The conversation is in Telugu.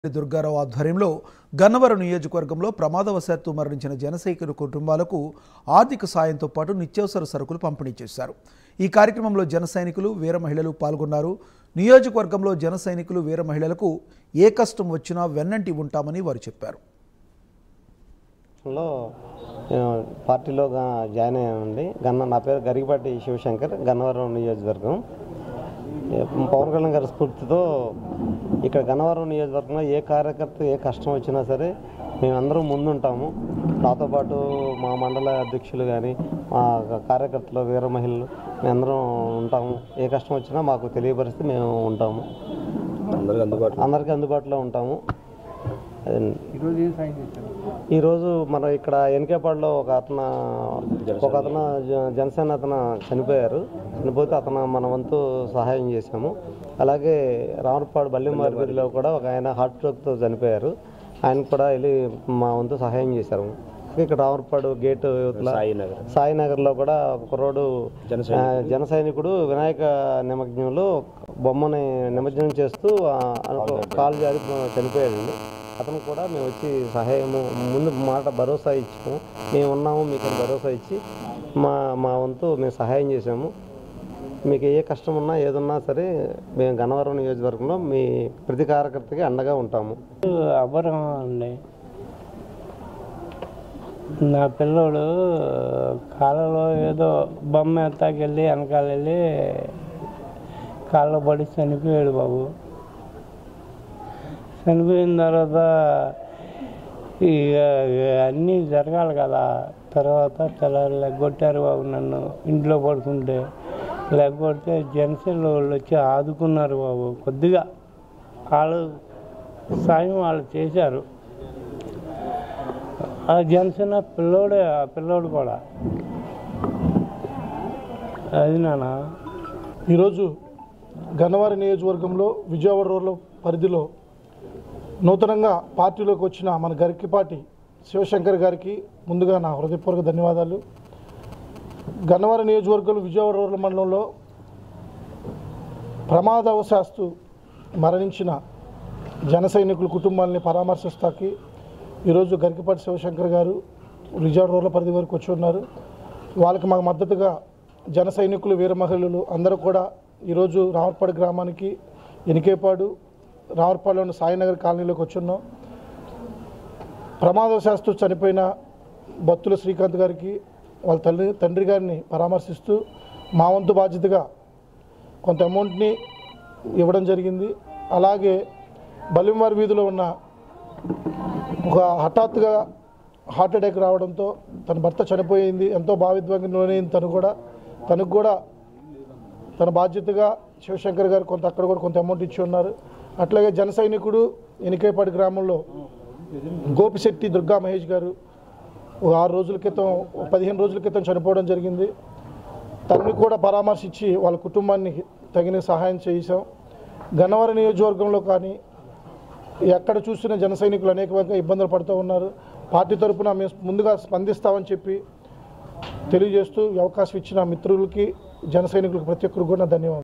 దుర్గారావు ఆధ్వర్యంలో గన్నవరం నియోజకవర్గంలో ప్రమాదవశాత్తు మరణించిన జనసైనికుల కుటుంబాలకు ఆర్థిక సాయంతో పాటు నిత్యావసర సరుకులు పంపిణీ చేశారు। ఈ కార్యక్రమంలో జనసైనికులు వీర మహిళలు పాల్గొన్నారు। నియోజకవర్గంలో జనసైనికులు వీర మహిళలకు ఏ కష్టం వచ్చినా వెన్నంటి ఉంటామని వారు చెప్పారు। పార్టీలో జాయిన్ అయ్యానండి। నా పేరు గరిగిపాటి శివశంకర్, గన్నవరం నియోజకవర్గం। పవన్ కళ్యాణ్ గారి స్ఫూర్తితో ఇక్కడ గన్నవరం నియోజకవర్గంలో ఏ కార్యకర్త ఏ కష్టం వచ్చినా సరే మేమందరం ముందుంటాము। నాతో పాటు మా మండల అధ్యక్షులు కానీ మా కార్యకర్తలు వీర మహిళలు మేమందరం ఉంటాము। ఏ కష్టం వచ్చినా మాకు తెలియపరిస్తే మేము ఉంటాము, అందరికీ అందుబాటులో ఉంటాము। ఈరోజు మన ఇక్కడ ఎన్కేపాడులో ఒక అతను జనసేన చనిపోయారు। చనిపోతే మన వంతు సహాయం చేశాము। అలాగే రామర్పాడు బల్లిమార్పిడిలో కూడా ఒక ఆయన హార్ట్ స్ట్రోక్తో చనిపోయారు, ఆయన కూడా వెళ్ళి మా వంతు సహాయం చేశారు। ఇక్కడ రామర్పాడు గేట్ సాయినగర్లో కూడా ఒక కుర్రోడు జనసైనికుడు వినాయక నిమజ్జనంలో బొమ్మని నిమజ్జనం చేస్తూ కాలు జారి చనిపోయాడండి। అతను కూడా మేము వచ్చి సహాయము ముందు మాట భరోసా ఇచ్చాము, మేము ఉన్నాము మీకు భరోసా ఇచ్చి మా వంతు మేము సహాయం చేసాము। మీకు ఏ కష్టం ఉన్నా ఏదున్నా సరే మేము గన్నవరం నియోజకవర్గంలో మీ ప్రతి కార్యకర్తకి అండగా ఉంటాము। అబ్బరం అండి, నా పిల్లోడు కాళ్ళలో ఏదో బొమ్మ ఎత్తాకెళ్ళి వెనకాల వెళ్ళి కాళ్ళలో పడి చనిపోయాడు బాబు। చనిపోయిన తర్వాత ఇక అన్నీ జరగాలి కదా। తర్వాత తెల్లారి లెగ్గొట్టారు బాబు, నన్ను ఇంట్లో పడుకుంటే లెగ్గొడితే జనసేన వాళ్ళు వచ్చి ఆదుకున్నారు బాబు। కొద్దిగా వాళ్ళు సాయం వాళ్ళు చేశారు। ఆ జనసేన పిల్లోడు కూడా అది నాన్న। ఈరోజు గన్నవరం నియోజకవర్గంలో విజయవాడ రోడ్ల పరిధిలో నూతనంగా పార్టీలోకి వచ్చిన మన గరికిపాటి శివశంకర్ గారికి ముందుగా నా హృదయపూర్వక ధన్యవాదాలు। గన్నవరం నియోజకవర్గంలో విజయవాడ రోడ్ల మండలంలో ప్రమాదవశాత్తు మరణించిన జన సైనికుల కుటుంబాలని పరామర్శిస్తాకి ఈరోజు గరికిపాటి శివశంకర్ గారు విజయవాడ రోడ్ల పరిధి వరకు వచ్చి ఉన్నారు। వాళ్ళకి మాకు మద్దతుగా జన సైనికులు వీర మహిళలు అందరూ కూడా ఈరోజు రామర్పాడు గ్రామానికి ఎనికేపాడు రామర్పాడులోని సాయినగర్ కాలనీలోకి వచ్చున్నాం। ప్రమాదవశాత్తు చనిపోయిన బత్తుల శ్రీకాంత్ గారికి వాళ్ళ తండ్రి గారిని పరామర్శిస్తూ మా వంతు బాధ్యతగా కొంత అమౌంట్ని ఇవ్వడం జరిగింది। అలాగే బల్లిమార్ వీధిలో ఉన్న ఒక హఠాత్తుగా హార్ట్ అటాక్ రావడంతో తన భర్త చనిపోయింది, ఎంతో భావిద్వేగం లోనైంది। తనకు కూడా తన బాధ్యతగా శివశంకర్ గారు అక్కడ కూడా కొంత అమౌంట్ ఇచ్చి ఉన్నారు। అట్లాగే జన సైనికుడు ఎనికేపాటి గ్రామంలో గోపిశెట్టి దుర్గా మహేష్ గారు 6 రోజుల క్రితం 15 రోజుల క్రితం చనిపోవడం జరిగింది। తనని కూడా పరామర్శించి వాళ్ళ కుటుంబాన్ని తగిన సహాయం చేశాం। గన్నవరం నియోజకవర్గంలో కానీ ఎక్కడ చూసిన జన సైనికులు అనేక ఇబ్బందులు పడుతూ ఉన్నారు। పార్టీ తరఫున మేము ముందుగా స్పందిస్తామని చెప్పి తెలియజేస్తూ ఈ అవకాశం ఇచ్చిన మిత్రులకి జన సైనికులకు ప్రతి ఒక్కరికి కూడా ధన్యవాదాలు।